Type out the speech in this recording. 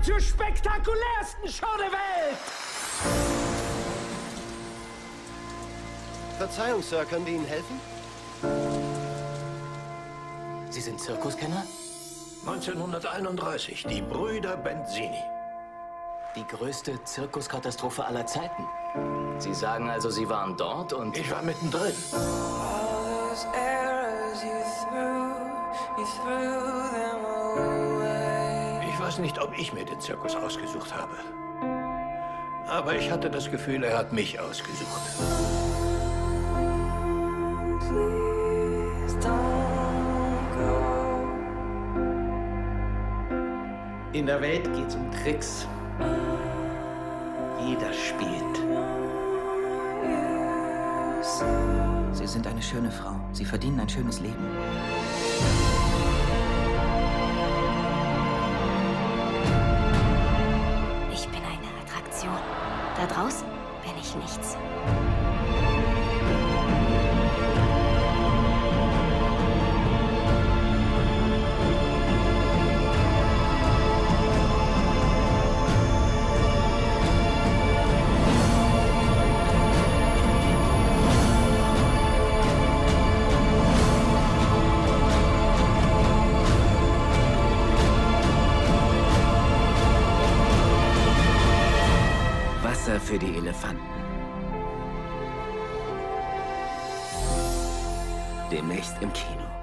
zur spektakulärsten Show der Welt! Verzeihung, Sir, können wir Ihnen helfen? Sie sind Zirkuskenner? 1931, die Brüder Benzini. Die größte Zirkuskatastrophe aller Zeiten. Sie sagen also, Sie waren dort und... Ich war mittendrin. Ich weiß nicht, ob ich mir den Zirkus ausgesucht habe. Aber ich hatte das Gefühl, er hat mich ausgesucht. In der Welt geht's um Tricks. Jeder spielt. Sie sind eine schöne Frau. Sie verdienen ein schönes Leben. Ich bin eine Attraktion. Da draußen bin ich nichts. Wasser für die Elefanten. Demnächst im Kino.